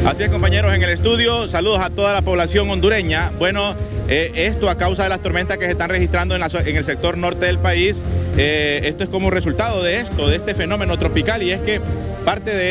Así es, compañeros, en el estudio, saludos a toda la población hondureña. Bueno, esto a causa de las tormentas que se están registrando en el sector norte del país, esto es como resultado de este fenómeno tropical, y es que parte de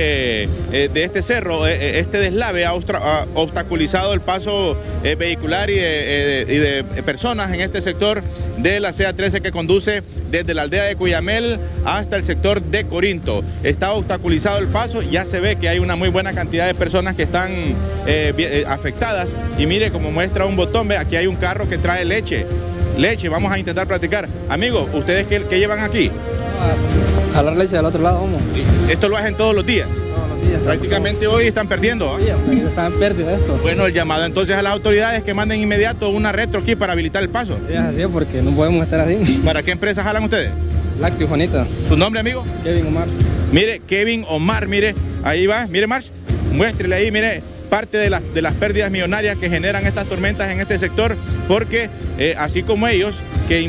este cerro, este deslave ha obstaculizado el paso vehicular y de personas en este sector de la CA13 que conduce desde la aldea de Cuyamel hasta el sector de Corinto. Está obstaculizado el paso, ya se ve que hay una muy buena cantidad de personas que están afectadas, y mire, como muestra un botón, ve, aquí hay un carro que trae leche, vamos a intentar platicar. Amigos, ¿ustedes qué llevan aquí? Jalar leche al otro lado, vamos. ¿Esto lo hacen todos los días? Todos los días. Prácticamente hoy están perdiendo. Sí, están en pérdida esto. Bueno, el llamado entonces a las autoridades que manden inmediato una retro aquí para habilitar el paso. Sí, es así, porque no podemos estar así. ¿Para qué empresa jalan ustedes? Lácteo, Juanita. ¿Su nombre, amigo? Kevin Omar. Mire, Kevin Omar, mire, ahí va, mire, Marx, muéstrele ahí, mire, parte de las pérdidas millonarias que generan estas tormentas en este sector, porque así como ellos que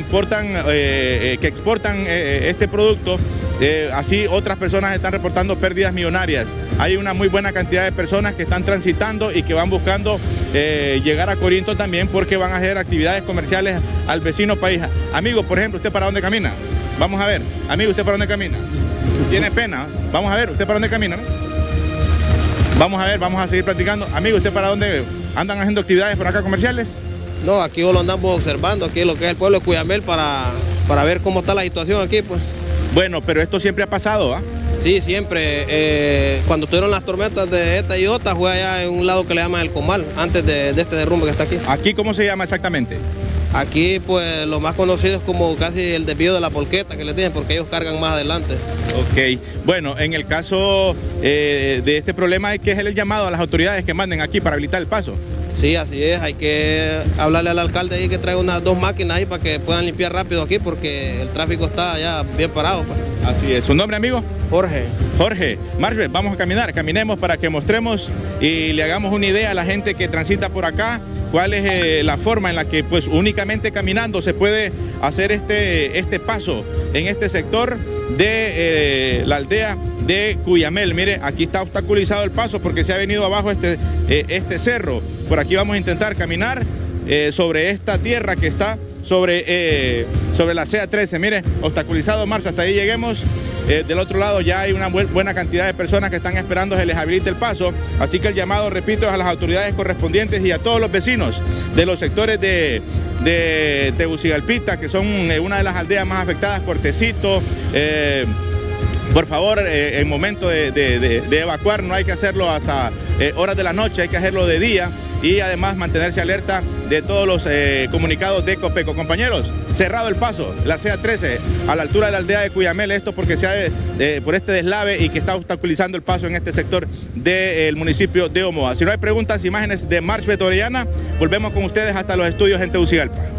exportan este producto, así otras personas están reportando pérdidas millonarias. Hay una muy buena cantidad de personas que están transitando y que van buscando llegar a Corinto también, porque van a hacer actividades comerciales al vecino país. Amigo, por ejemplo, ¿usted para dónde camina? Vamos a ver. Amigo, ¿usted para dónde camina? ¿Tiene pena? Vamos a ver, ¿usted para dónde camina? Vamos a ver, vamos a seguir platicando. Amigo, ¿usted para dónde andan haciendo actividades por acá comerciales? No, aquí lo andamos observando, aquí lo que es el pueblo de Cuyamel, para ver cómo está la situación aquí, pues. Bueno, pero esto siempre ha pasado, ¿ah? Sí, siempre. Cuando tuvieron las tormentas de esta y otra, fue allá en un lado que le llaman el Comal, antes de este derrumbe que está aquí. ¿Aquí cómo se llama exactamente? Aquí, pues, lo más conocido es como casi el desvío de la polqueta que les dicen, porque ellos cargan más adelante. Ok, bueno, en el caso de este problema hay que hacer el llamado a las autoridades que manden aquí para habilitar el paso. Sí, así es, hay que hablarle al alcalde ahí que traiga unas 2 máquinas ahí para que puedan limpiar rápido aquí, porque el tráfico está ya bien parado, pues. Así es. ¿Su nombre, amigo? Jorge. Jorge. Marvel, vamos a caminar, caminemos para que mostremos y le hagamos una idea a la gente que transita por acá, cuál es la forma en la que pues únicamente caminando se puede hacer este paso en este sector de la aldea de Cuyamel. Mire, aquí está obstaculizado el paso porque se ha venido abajo este cerro. Por aquí vamos a intentar caminar sobre esta tierra que está sobre la CA13. Mire, obstaculizado, Marcia, hasta ahí lleguemos. Del otro lado ya hay una buena cantidad de personas que están esperando que se les habilite el paso, así que el llamado, repito, es a las autoridades correspondientes y a todos los vecinos de los sectores de Tegucigalpita, que son una de las aldeas más afectadas, Cortecito. Por favor, en momento de evacuar no hay que hacerlo hasta horas de la noche, hay que hacerlo de día, y además mantenerse alerta de todos los comunicados de Copeco. Compañeros, cerrado el paso, la CA13 a la altura de la aldea de Cuyamel, esto porque por este deslave y que está obstaculizando el paso en este sector del municipio de Omoa. Si no hay preguntas, imágenes de Marx Beto Orellana, volvemos con ustedes hasta los estudios en Tegucigalpa.